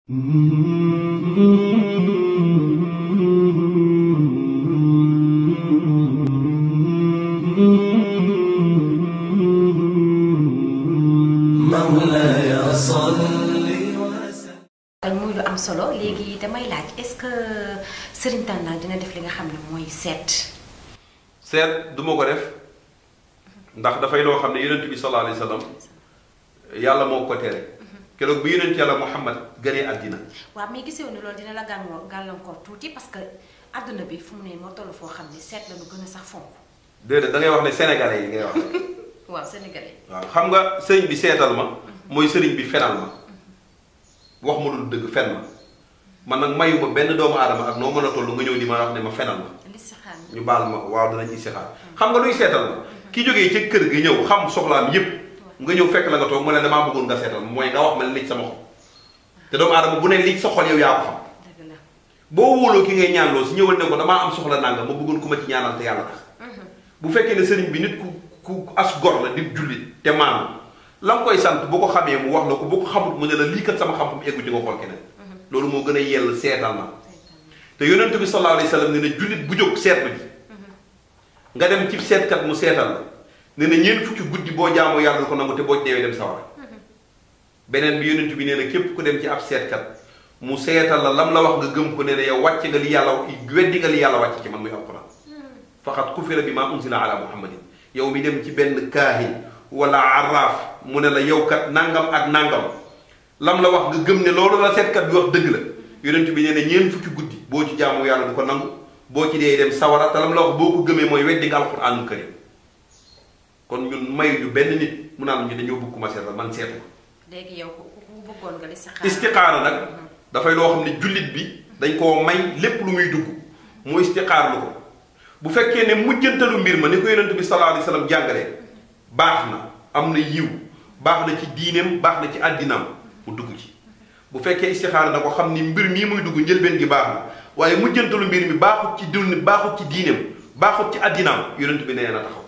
مولاي صل وسلم. muy lu am solo léegi damay laaj est-ce que Serigne Talla dina def li nga xam ne mooy seet. seet du ma ko def ndax dafay loo xam ne yonent bi sallallahu alayhi wa sallam yàlla moo ko tere keroog bi yonent yàlla Muhammad gënee àddina. waaw mais gisee woon ne loolu dina la gàllankoor tuuti parce que àdduna bi fu mu ne moo toll foo xam ne seet la ñu gën a sax fonk. déedéet da ngay wax ne sénégalais yi ngay wax. waaw sénégalais. waaw xam nga sëriñ bi seetal ma. mooy sëriñ bi fenal ma. wax ma lu dëgg fen ma man nag mayu ma benn doomu aadama ak noo mën a toll nga ñëw di ma wax ne ma fenal ma. ñu baal ma waaw danañ istixaar xam nga luy seetal ma ki jógee ca kër gi ñëw xam soxlaam yépp nga ñëw fekk la nga toog mu ne damaa bëggoon nga seetal mooy nga wax ma li ci sama xol te doomu aadama bu ne li sa xol yow yaa ko xam boo wóoloo ki ngay ñaanloo si ñëwal ne ko damaa am soxla nanga ma bëggoon ku ma ci ñaanal te yàlla tax bu fekkee ne sëriñ bi nit ku as gor la di jullit te maanu la nga koy sant bu ko xamee mu wax la ko bu ko xamut mu ne la lii kat sama xam-xam eggu ci nga xool keneen loolu moo gën a yell seetal ma te yonent bi sallallahu alayhi wa sallam ne na jullit bu jóg seetlu ji nga dem ci seetkat mu seetal la ne na ñeent fukki guddi boo jaamoo yàlla ko nangu te boo deewee dem sawara beneen bi yonent bi nee na képp ku dem ci ab seetkat mu seetal la lam la wax nga gëm ko ne na yow wàcc nga li yàlla weddi nga li yàlla wàcc ci man muy alquran faqat kufira bi ma unzila ala muhammadin yow mi dem ci benn kaahin wala arraaf mu ne la yow kat nangam ak nangam lam la wax nga gëm ne loolu la seetkat bi wax dëgg la yonent bi nee na ñeent fukki guddi boo ci jaamu yàlla du ko nangu boo ci dee dem sawara te lam la wax boo ko gëmee mooy weddi nga alquranul karim kon ñun may ñu benn nit mu naan ñu dañoo bëgg ku ma seetal man seetu ko. léegi yow ku bëggoon nga listixaara. istixaara nag dafay loo xam ne jullit bi dañ koo may lépp lu muy dugg mu istixaar lu ko bu fekkee ne mujjantalu mbir ma ni ko yonent bi sallallahu alayhi wa sallam jàngalee baax na am na yiw baax na ci diineem baax na ci àddinaam mu dugg ci. bu fekkee istixaara na ko xam ni mbir mii muy dugg njëlbeen gi baax na waaye mujjantalu mbir mi baaxut ci dund baaxut ci diineem baaxut ci àddinaam yonent bi nee na taxaw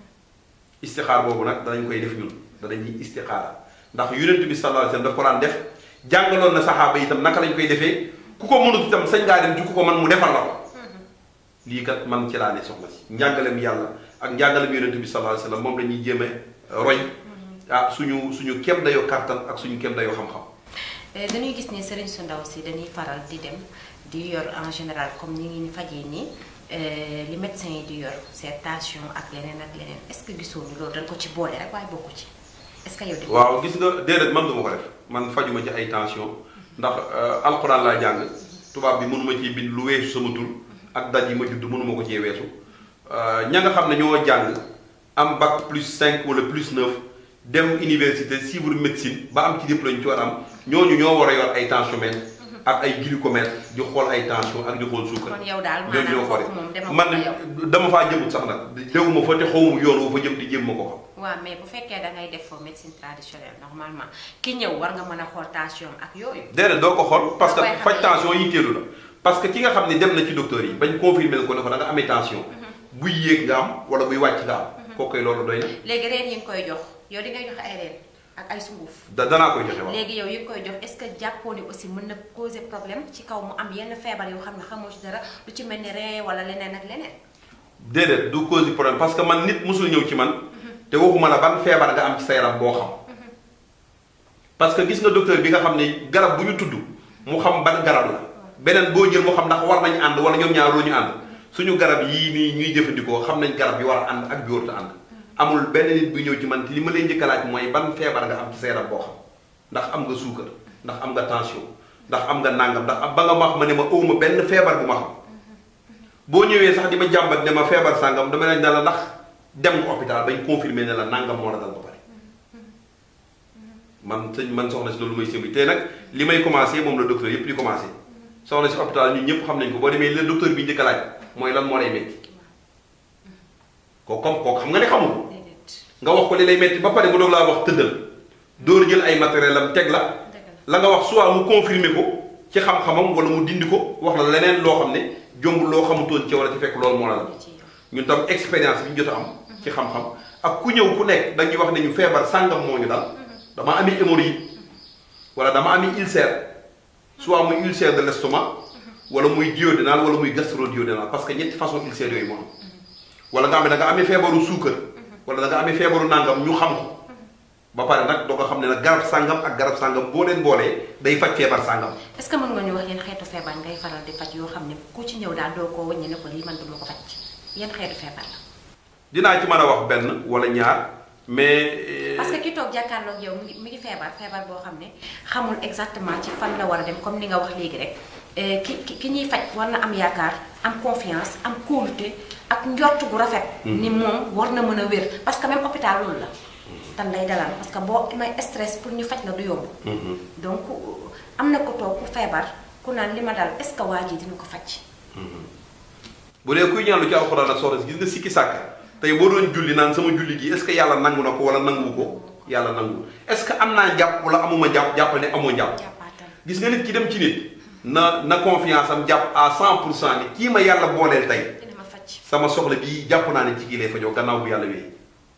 istixaar boobu nag danañ koy def ñun danañuy istixaara ndax yonent bi sallallahu alayhi wasallam daf ko daan def jàngaloon na saxaaba yi itam naka lañ koy defee ku ko mënut itam sañ ngaa dem ci ku ko man mu defal la ko lii kat man ci laa ne soxna si njàngalem yàlla ak njàngalem yonent bi sallallahu alayhi wasallam moom la ñuy jéem a roy ah suñu kem dayoo kàttan ak suñu kem dayoo xam-xam. dañuy gis ne sëriñ su ndaw si dañuy faral di dem di yor en général comme ni ngi ni fajee nii li médecin yi di yor c'est tension ak leneen est-ce que gisoo ni loolu dañ ko ci boole rek waaye bokku ci est-ce que yow. waaw gis nga déedéet man duma ko def man fajuma ci ay tension ndax alxuraan laa jàng tubaab bi mënuma ciy bind lu weesu sama tur ak daj yi ma judd mënuma ko cee weesu ña nga xam ne ñoo jàng am bac +5 wala +9 dem université suivre médecine ba am ci diplôme ñu ci war am ñooñu ñoo war a yor ay tensiomètre ak ay glycomètre di xool ay tension ak di xool suukar. kon yow daal ñooñu ñoo ko maanaam man dama faa jëmut sax nag déwuma fa te xawma yoon wu fa jëm di jéem ma ko xam. waaw mais bu fekkee da ngay def médecine traditionnelle normalement ki ñëw war nga mën a xool tension ak yooyu. déedéet doo ko xool parce que faj tension yitteelu la parce que ki nga xam ne dem na ci docteur yi bañ confirmer ko ne ko da nga amee tension. buy yéeg nga am wala buy wàcc nga am. kooku loolu doy na. léegi reen yi nga koy jox yow di ngay joxe ay reen ak ay sunguf. danaa koy joxe waaw. léegi yow yi nga koy jox est-ce que jàppoo ni aussi mën na causer problème ci kaw mu am yenn feebar yoo xam ne xamoo ci dara lu ci mel ni ree wala leneen ak leneen. déedéet du causer problème parce que man nit mosul ñëw ci man. te waxuma la ban feebar nga am ci sa yaram boo xam. parce que gis nga docteur bi nga xam ne garab bu ñu tudd mu xam ban garab la. beneen boo jël moo xam ndax war nañu ànd wala ñoom ñaar ñu ànd suñu garab yii nii ñuy jëfandikoo xam nañ garab yi war a ànd ak bi warut a ànd. amul benn nit bu ñëw ci man li ma leen njëkk a laaj mooy ban feebar nga am ci sa yaram boo xam ndax am nga suukar ndax am nga tension ndax am nga nangam ndax ba nga wax ma ne ma ëwma benn feebar bu ma xam boo ñëwee sax di ma jàmbat ne ma feebar sàngam dama lañ ne la ndax dem nga hôpital bañ confirmer ne la nangam moo la dal ba pare man soxna si loolu may sëmbi te nag li may commencé moom la docteur yépp di commencé soxna si hôpital ñun ñëpp xam nañ ko boo demee le docteur bi njëkk a laaj mooy lan moo lay metti kooku xam nga ne xamul nga wax ko li lay metti ba pare mu doog laa wax tëddal door jël ay matériel am teg la nga wax soit mu confirmer ko ci xam-xamam wala mu dindi ko wax la leneen loo xam ne jombul loo xamutoon ci wala ci fekk loolu moo la ñun tam expérience bi ñu jot a am ci xam-xam ak ku ñëw ku nekk dañuy wax ne ñu feebar sàngam moo ñu dal dama ami hémorroïde wala dama ami ulcère soit muy ulcère de l'estomac wala muy duodénal wala muy gastro-duodénal parce que ñetti façon ulcère yooyu moo am wala nga xam ne da nga amee feebaru suukar wala da nga amee feebaru nangam ñu xam ko ba pare nag doo ko xam ne nag garab sàngam ak garab sàngam boo leen boolee day faj feebar sàngam. est-ce que mën nga ñu wax yéen xeetu feebar ngay faral di faj yoo xam ne ku ci ñëw daal doo ko wëññi ne ko lii man duma ko faj yéen xeetu feebar la. dinaa ci mën a wax benn wala ñaar mais. parce que ki toog jàkkaarloog yow mi ngi feebar boo xam ne xamul exactement ci fan la war a dem comme ni nga wax léegi rek ki ñuy faj war na am yaakaar am confiance am kóolute ak njort gu rafet. ni moom war na mën a wér parce que même hôpital loolu la. tan lay dalal parce que boo amee stress pour ñu faj la du yomb. donc am na ko toog ku feebar ku naan li ma dal est-ce que waa ji dina ko faj. bu dee kuy ñaan lu ci alxuraan ak soxna si gis nga sikki sàkk tey boo doon julli naan sama julli gi est-ce que yàlla nangu na ko wala nangu ko yàlla nangu est-ce que am naa jàpp wala amuma jàpp jàppal ne amoo jàpp. gis nga nit ki dem ci nit na confiance am jàpp à 100% ni kii ma yàlla booleel tey sama soxla bii jàpp naa ne ci kii lay fajoo gannaaw bu yàlla wéy.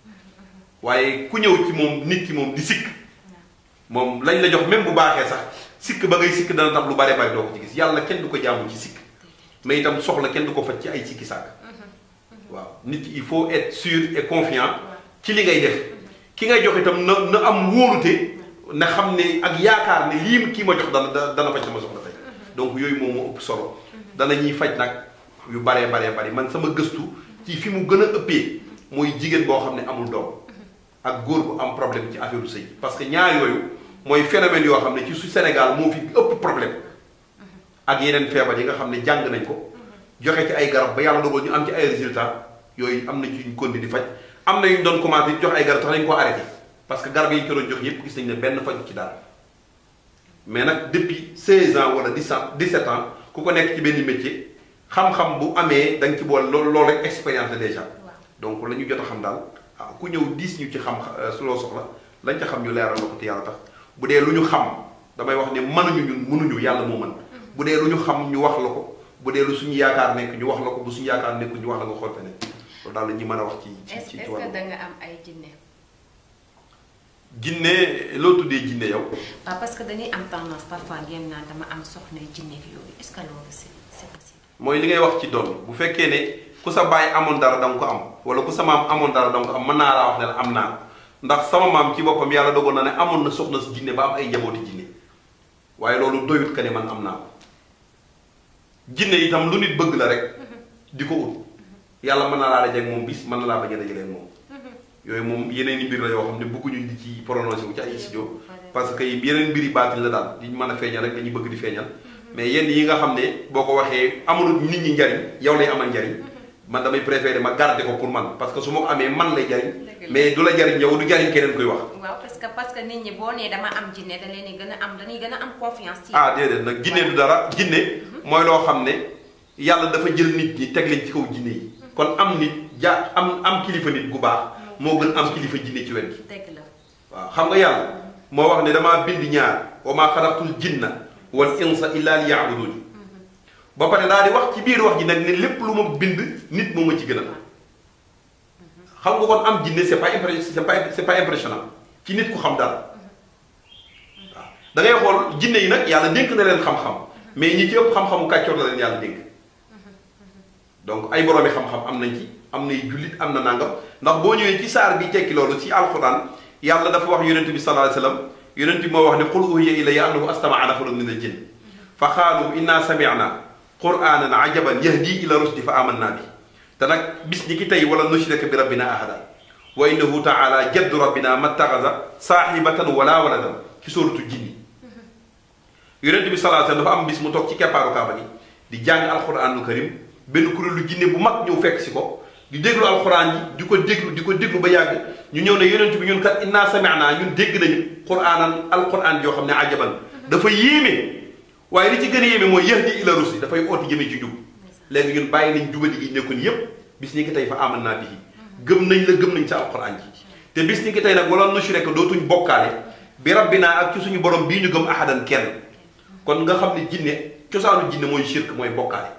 waaye ku ñëw ci moom nit ki moom di sikk moom lañ la jox même bu baaxee sax sikk ba ngay sikk dana tax lu bare bare doo ko ci gis yàlla kenn du ko jaamu ci sikk mais itam soxla kenn du ko faj ci ay sikki sàkk waaw nit il faut être sûr et confiant ci li ngay def ki ngay jox itam na am wóolute na xam ne ak yaakaar ne lii kii ma jox dana faj sama soxla tey donc yooyu moom moo ëpp solo dana ñuy faj nag yu baree bari man sama gëstu ci fi mu gën a ëppee mooy jigéen boo xam ne amul doom ak góor bu am problème ci affaire sëy parce que ñaar yooyu mooy phénomène yoo xam ne ci su Sénégal moo fi ëpp problème ak yeneen feebar yi nga xam ne jàng nañ ko joxe ci ay garab ba yàlla dogal ñu am ci ay résultats yooyu am na ci ñu continué di faj am na yu ñu doon commencé jox ay garab tax nañ ko arrêté parce que garab yi ñu ko doon jox yépp gis nañ ne benn faju ci dara mais nag depuis 16 ans wala 17 ans ku ko nekk ci benn métier xam-xam bu amee da nga ci boole loolu rek expérience la déjà donc la ñu jot a xam daal ku ñëw diis ñu ci xam su loo soxla lañ ca xam ñu leeral la ko te yàlla tax bu dee lu ñu xam damay wax ne mënuñu ñun mënuñu yàlla moo mën bu dee lu ñu xam ñu wax la ko bu dee lu suñu yaakaar nekk ñu wax la ko bu suñu yaakaar nekk ñu wax la nga xool feneen loolu daal la ñuy mën a wax ci est-ce que da nga am ay jinne jinne loo tuddee jinne yow waaw parce que dañuy am tendance parfois ngeen naan dama am soxna jinne yooyu est-ce que loolu c'est possible mooy li ngay wax ci doon bu fekkee ne ku sa bàyyi amoon dara danga ko am wala ku sa maam amoon dara danga ko am mën naa laa wax ne la am naa ndax sama maam ci boppam yàlla dogal na ne amoon na soxna si jinne ba am ay njabooti jinne waaye loolu doyut ka ne man am naa ko jinne itam lu nit bëgg la rek di ko ut yàlla mën na laa dajeeg moom bis mën na laa bañ a dajaleen moom yooyu moom yeneen i mbir la yoo xam ne bëgguñu di ci prononcé wu ci ay studio parce que yeneen mbir yi baatin la daal di mën a feeñal rek dañuy bëgg di feeñal mais yenn yi nga xam ne boo ko waxee amul nit ñi njariñ yow lay amal njariñ man damay préféré ma garder ko pour man parce que su ma ko amee man lay jariñ mais du la jariñ yow du jariñ keneen koy wax. waaw parce que nit ñi boo nee dama am jinne da leen di gën a am dañuy gën a am confiance ci. déedéet nag jinne du dara jinne mooy loo xam ne yàlla dafa jël nit ñi teg leen ci kaw jinne yi kon am nit am kilifa nit gu baax moo gën am kilifa jinne ci wet gi. dëgg la waaw xam nga yàlla moo wax ne damaa bind ñaar wa maa xalaqtul jinna wal insa illa liya'budun ba pare daal di wax ci biir wax ji nag ne lépp lu ma bind nit moo ma ci gën a xam nga kon am jinne c'est pas impressionnant ci nit ku xam dara waaw da ngay xool jinne yi nag yàlla dénk na leen xam-xam mais ñi ci ëpp xam-xamu kàccoor la leen yàlla dénk donc ay boroomi xam-xam am nañ ci am nay jullit am na nangam ndax boo ñëwee ci saar bi tekki loolu ci alquran yàlla dafa wax yonent bi sallallahu alayhi wasallam yonent bi moo wax ne qul uhiya ilayya annahu astama'a nafarun min al-jinn fa qaalu inna sami'na qur'anan ajaban yahdi ila rushdi fa amanna bi te nag bis ni ki tey wala nushrika bi rabbina ahada wa innahu ta'ala jaddu rabbina mattaxaza saahibatan wala waladan ci sóoratu jinni yonent bi sallallahu alayhi wasallam dafa am bis mu toog ci keppaaru kaaba gi di jàng alquranul karim benn kuréelu jinne bu mag ñëw fekk si ko di déglu alquran ji di ko déglu ba yàgg ñu ñëw ne yonent bi ñun kat inna sami'na ñun dégg nañu alquran yoo xam ne ajaban dafa yéeme waaye li ci gën a yéeme mooy yahdi ila rusdi dafay ooti jëmee ci jub léegi ñun bàyyi nañ jubadi gi nekkoon yépp bis ni ki tey fa amanna bihi gëm nañ sa alquran ji te bis ni ki tey nag wala nushrika dootuñ bokkaale bi rabbina ak ci suñu borom bii ñu gëm ahadan kenn kon nga xam ne jinne cosaanu jinne mooy shirk mooy bokkaale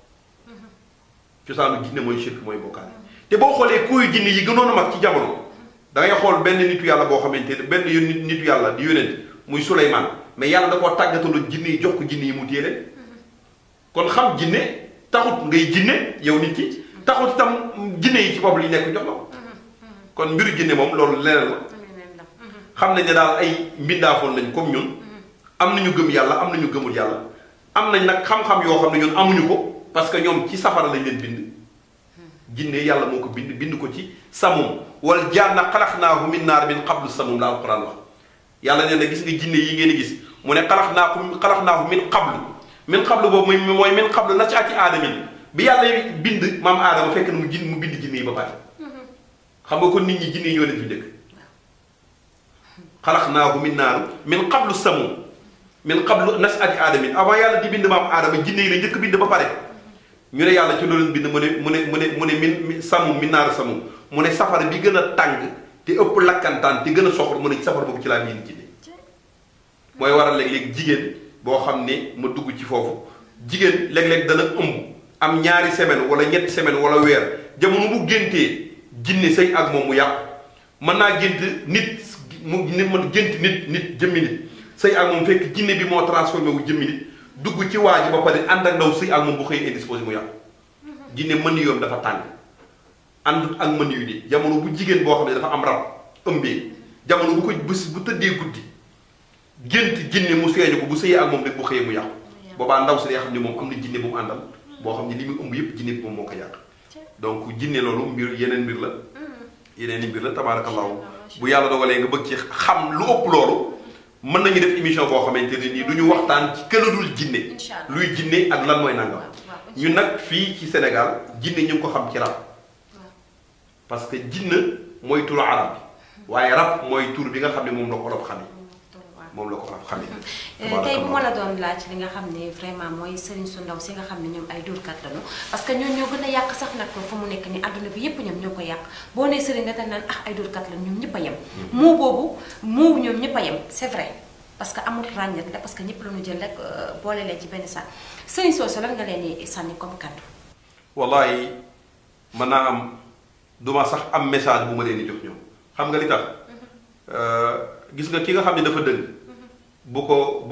cosaanu jinne mooy shirk mooy bokkaale te boo xoolee kuuyu jinne yi gënoon a mag ci jamono da ngay xool benn nitu yàlla boo xamante ne benn nitu yàlla di yónent muy Suleymaan mais yàlla da koo tàggataloon jinne yi jox ko jinne yi mu téye leen kon xam jinne taxut ngay jinne yow nit ki taxut itam jinne yi ci bopp li nekk jox la ko kon mbiru jinne moom loolu leneen la xam nañ ne daal ay mbindaafoon lañ comme ñun am nañu gëm yàlla am nañu gëmul yàlla am nañ nag xam-xam yoo xam ne ñun amuñu ko parce que ñoom ci safara lañ leen bind jinne yàlla moo ko bind ko ci samum wal jaanna xalaxnaahu min naar min qablu samum la alquran wax yàlla nee na gis nga jinne yi ngeen di gis mu ne xalaxnaahu min qablu boobu mooy min qablu nash'ati aadamin bi yàlla bind maam aadama fekk na mu bind jinne yi ba pare xam nga kon nit ñi jinne yi ñoo leen fi dëkk xalaxnaahu min qablu samum min qablu nash'ati aadamin avant yàlla di bind maam aadama jinne yi la njëkk bind ba pare ñu ne yàlla ci loolu bind mu ne min samum min naar samum mu ne safara bi gën a tàng te ëpp lakkantaan te gën a soxor mu ne safara boobu ci laa miin jinne mooy waral léeg-léeg jigéen boo xam ne ma dugg ci foofu jigéen léeg-léeg dana ëmb am ñaari semaine wala ñetti semaine wala weer jamono mu géntee jinne sëy ak moom mu yàqu mën naa gént nit mën gént nit jëmmi nit sëy ak moom fekk jinne bi moo transformé wu jëmmi nit dugg ci waa ji ba pare ànd ak ndaw sëy ak moom bu xëy indisposé mu yàqu jinne mën yoom dafa tàng ànd ak mën yu di jamono bu jigéen boo xam ne dafa am rab ëmbee jamono bu ko bu tëddee guddi gént jinne mu feeñu ko bu sëyee ak moom rek bu xëyee mu yàqu boobaa ndaw si day xam ne moom am na jinne bu mu àndal boo xam ne li muy ëmb yëpp jinne bi moom moo ko yàq donc jinne loolu yeneen mbir la tabaarakallahu bu yàlla dogalee nga bëgg ci xam lu ëpp loolu mën nañu def émission boo xamante ne nii du ñu waxtaan ci këladul jinne luy jinne ak lan mooy nangam ñun nag fii ci Sénégal jinne ñu ngi ko xam ci rab parce que jinne mooy turu arab bi waaye rab mooy tur bi nga xam ne moom la ko olof xamee tey bu ma la doon laaj li nga xam ne vraiment mooy sëriñ su ndaw si nga xam ne ñoom ay dóorkat lañu parce que ñoo gën a yàq sax nag fu mu nekk ni àdduna bi yépp ñoom ñoo ko yàq boo nee sëriñ nga dañ naan ay dóorkat lañu ñoom ñëpp a yem moo boobu moo ñoom ñëpp a yem c'est vrai parce que amul ràññat la parce que ñëpp lañu jël rek boole leen ci benn sax sëriñ soosu lan nga leen di sànni comme kaddu wallahi mën naa am duma sax am message bu ma leen di jox ñoom xam nga li tax gis nga ki nga xam ne dafa dëgg bu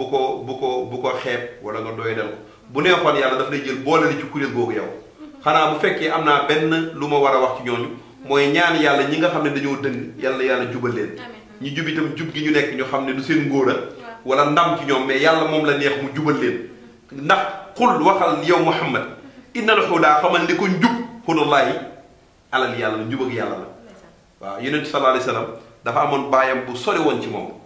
ko xeeb wala nga doy dal ko bu neexoon yàlla daf lay jël boole li ci kuréel googu yow xanaa bu fekkee am naa benn lu ma war a wax ci ñooñu mooy ñaan yàlla ñi nga xam ne dañoo dëng yàlla jubal leen ñu jub itam jub gi ñu nekk ñu xam ne du seen ngóora wala ndam ci ñoom mais yàlla moom la neex mu jubal leen ndax xul waxal yow Muhammad innal hudaa xamal ni ko njub hudallahi alal yàlla la njub ak yàlla la waaw yonent sallallahu alayhi wasallam dafa amoon baayam bu sori woon ci moom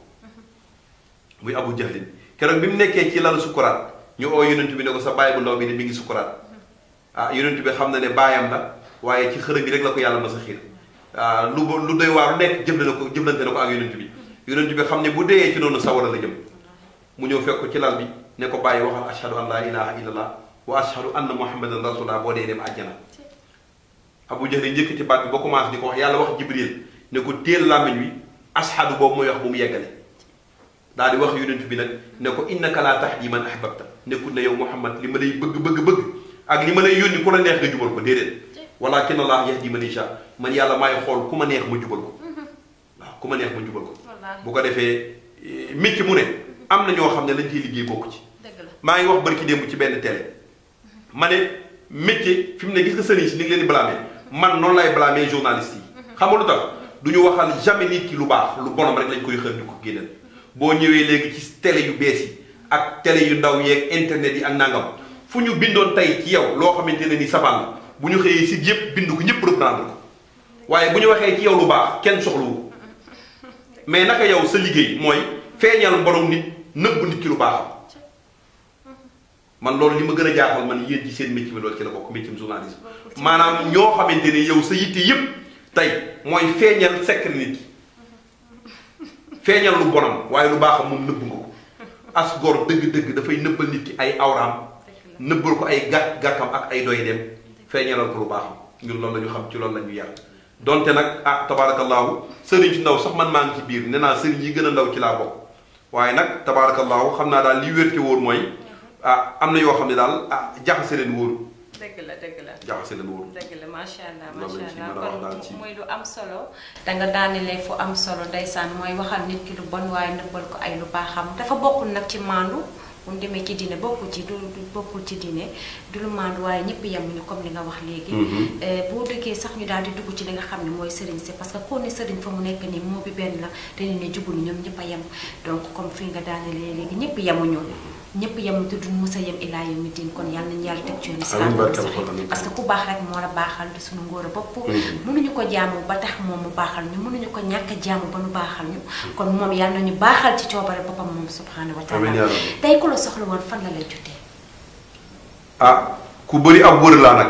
muy Abu Jahlin keroog bi mu nekkee ci lalu sukuraat ñu oo yonent bi ne ko sa baay bu ndaw bi ne mi ngi sukuraat yonent bi xam na ne baayam la waaye ci xërëm bi rek la ko yàlla mas a xiir lu doy waar lu nekk jëflante na ko ak yonent bi xam ne bu deyee ci noonu sawara la jëm mu ñëw fekk ko ci lal bi ne ko bàyyi waxal ashhadu an laa ilaha illallah wa ashhadu anna muhammadan rasulullah boo dee dem àjjana Abu Jahlin njëkk ci baat bi ba commencé di ko wax yàlla wax Jibril ne ko téel làmmiñ wi ashhadu boobu mooy wax bu mu yeggale daal di wax yonent bi nag ne ko innaka laa tahdi man ahbabta nekkul ne yow Muhammad li ma lay bëgg ak li ma lay yónni ku la neex nga jubal ko déedéet walakin Allah yahdi man yasha man yàlla maay xool ku ma neex ma jubal ko waaw ku ma neex ma jubal ko bu ko defee métier mu ne am na ñoo xam ne lañ ciy liggéey bokku ci maa ngi wax barki démb ci benn télé ma ne métier fi mu ne gis nga sëriñ si ni ngi leen di blâmer man noonu lay blâmer journaliste yi xam nga lu tax du ñu waxal jamais nit ki lu baax lu bonam rek lañ koy xër di ko génneel boo ñëwee léegi ci télé yu bees yi ak télé yu ndaw yeeg internet yi ak nangam fu ñu bindoon tey ci yow loo xamante ne ni sabaan la bu ñu xëyee si yëpp bind ko ñëpp reprendre ko waaye bu ñu waxee ci yow lu baax kenn soxlawu mais naka yow sa liggéey mooy feeñal borom nit nëbb nit ki lu baaxam man loolu li ma gën a jaaxal man yéen ci seen métier bi loolu ci la bokk métier journalisme maanaam ñoo xamante ne yow sa yitte yëpp tey mooy feeñal secret nit ki feeñal lu bonam waaye lu baaxam moom nëbb nga ko as gor dëgg-dëgg dafay nëbbal nit ki ay awraam nëbbal ko ay gàkkam ak ay doy dem feeñalal ko lu baaxam ñun loolu la ñu xam ci loolu la ñu yar donte nag tabaarakallaahu sëriñ ci ndaw sax man maa ngi ci biir nee naa sëriñ yi gën a ndaw ci laa bokk waaye nag tabaarakallaahu xam naa daal li wér te wóor mooy am na yoo xam ne daal jaxase leen wóoru dëgg la dëgg la. jaxase leen wóorul. dëgg la macha allah loolu lañ ci mën a wax daal ci kon mooy lu am solo. da nga daanelee fu am solo ndeysaan mooy waxal nit ki lu bon waaye nëbbal ko ay lu baaxam dafa bokkul nag ci maandu. bu mu demee ci diine bokkul ci du bokkul ci diine du lu maandu waaye ñëpp yemuñu comme li nga wax léegi. boo dëggee sax ñu daal di dugg ci li nga xam ne mooy sëriñ si parce que koo ne sëriñ fa mu nekk nii moo bi benn la dañu ne jubul ñoom ñëpp a yem donc comme fi nga daanelee léegi ñëpp yemuñu. ñëpp yem te duñ mës a yem ilaa yawmi diin kon yàlla nañu yàlla teg ci yoonu islam parce que ku baax rek moo la baaxal di suñu ngóor a bopp mënuñu ko jaamu ba tax moom mu baaxal ñu mënuñu ko ñàkk a jaamu ba nu baaxal ñu kon moom yàlla nañu baaxal ci coobare boppam moom subhanahu wa taala tey ku la soxla woon fan la lay jotee ah ku bëri ab wër laa nag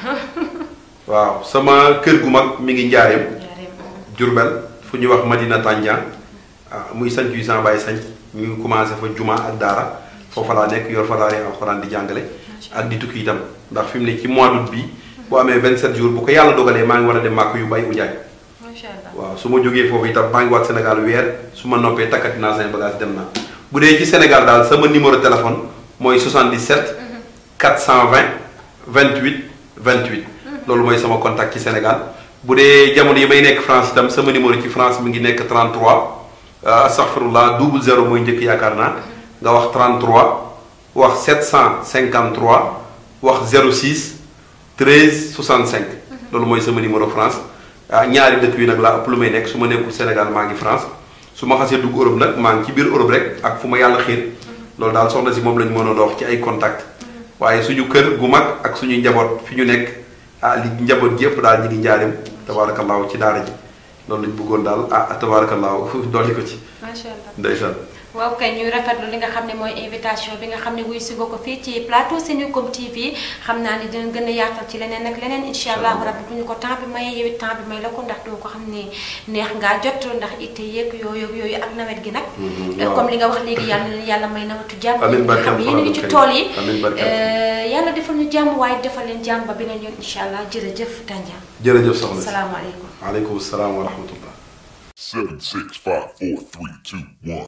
waaw sama kër gu mag mi ngi njaareem Jurbel fu ñuy wax Madina Tandian muy sanc yu san bàyyi sanc ñu commencé fa juma ak daara foofa laa nekk yor fa daara alxuraan di jàngale ak di tukki itam ndax fi mu ne ci mois d'août bi boo amee 27 jours bu ko yàlla dogalee maa ngi war a dem màkk yu bay ujaay waaw su ma jógee foofu itam maa ngi waat Sénégal weer su ma noppee takkati naa seen bagage dem naa bu dee ci Sénégal daal sama numéro téléphone mooy 77 420 28 28 loolu mooy sama contact ci Sénégal bu dee jamono yi may nekk France itam sama numéro ci France mi ngi nekk 33 astaghfirullah 00 mooy njëkk yaakaar naa nga wax 33 wax 753 wax 06 13 65 loolu mooy sama numéro France ñaari dëkk yi nag laa ëpp lu may nekk su ma nekkul Sénégal maa ngi France su ma xasee dugg Europe nag maa ngi ci biir Europe rek ak fu ma yàlla xiir loolu daal soxna si moom lañ mën a dox ci ay contact waaye suñu kër gu mag ak suñuy njaboot fi ñu nekk li njaboot gi yëpp daal ñi ngi njaarim tabaarakallaahu ci daara ji loolu lañ bëggoon daal tabaarakallaahu dolli ko ci. macha allah ndeysaan. waaw kay ñuy rafetlu li nga xam ne mooy invitation bi nga xam ne wuy si nga ko fii ci plateau Senucom TV xam naa ni dina gën a yaatal ci leneen ak leneen incha allahu rabbi bu ñu ko temps bi maye yow it temps bi may la ko ndax doo ko xam ne neex ngaa jot ndax itte yeeg yooyu ak nawet gi nag. comme li nga wax léegi yàlla may nawatu jàmm. amiin barke xam yéen a ngi ci tool yi. amiin barke yàlla defal ñu jàmm waaye defal leen jàmm ba beneen yoon incha allah jërëjëf Tandian. jërëjëf soxna si salaamaaleykum. waaleykum salaam wa rahmatullah. 7 6 5 4 3 2 1